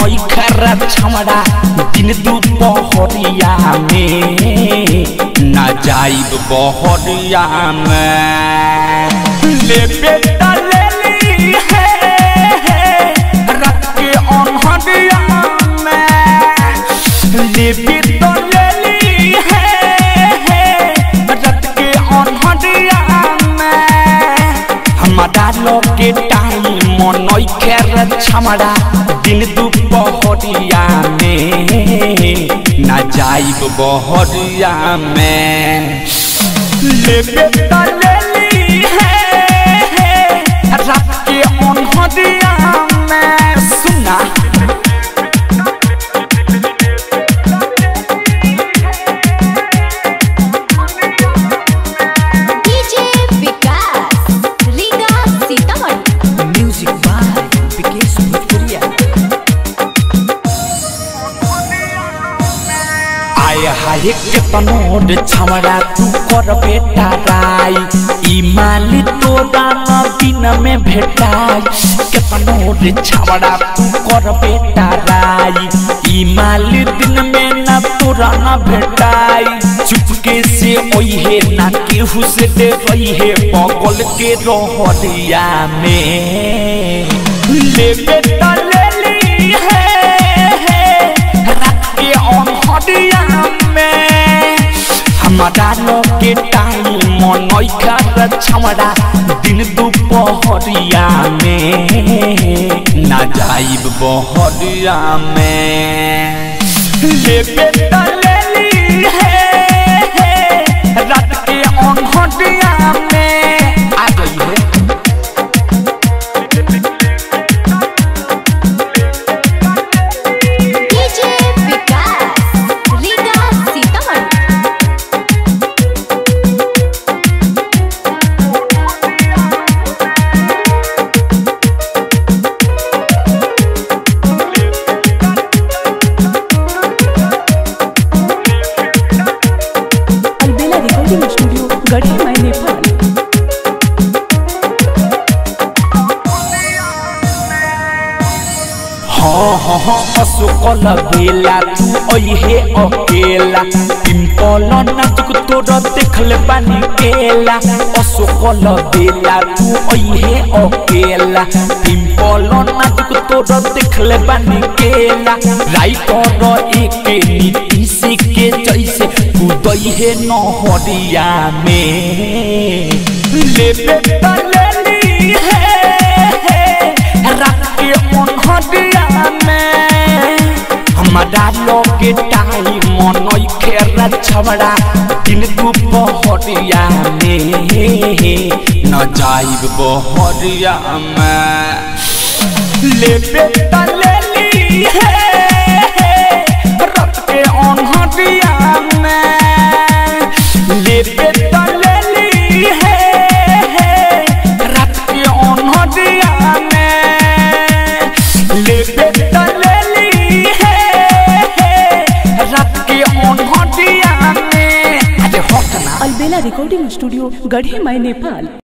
मनोई खरा छमड़ा दिन दुपहरिया में ना जाइब बहरिया में ले बेटा ले ली है रात के अनहरिया में ले बेटा ले ली है रात के अनहरिया में हमारा लोगे टाइम मनोई खरा छमड़ा दिन दुपहरिया में ना जाइब बहरिया में ले बेटा ले ली है रात के अनहरिया में सुना DJ Vikas Riga Sitamarhi music by Vikesh भोजपुरिया आय हाय केतनो छमड़ा तू कर बेटा राई ई माली तोरा न दिन में भेटाई केतनो छमड़ा तू कर बेटा राई ई माली दिन में न तोरा न भेटाई चुपके से ओहे ना केहू से दे रही है बगल के रहरिया में ले बेटा ले ली है रात के अनहरिया में हमारा लोगे टाइम मनोई खरा छमड़ा दिन दुपहरिया में ना जाइब बहरिया में ले बेटा ले ली है रात के अनहरिया में आ गई है DJ Vikas Riga Sitamarhi Albela recording studio Garhi Mai Nepal. हाँ अशोकल बेला तू ओहे अकेला पिंपल नाचुक तोर देखल बानी केला अशोकल बेला तू ओहे अकेला पिंपल नाचुक तोर देखल बानी केला राइटर एक नीतीश के जैसे कूदई है नहरिया में ले बेटा ले ली है रात के अनहरिया में हमारा लोगे टाइम मनोई खरा छमड़ा दिन दुपहरिया में न जाइब बहरिया में ले बेटा ले ली है रात के अनहरिया में ले बेटा ले ली है रात के अनहरिया में ले बेटा ले ली है रात के अनहरिया में अरे हट ना अलबेला रिकॉर्डिंग स्टूडियो गढ़ी माई नेपाल।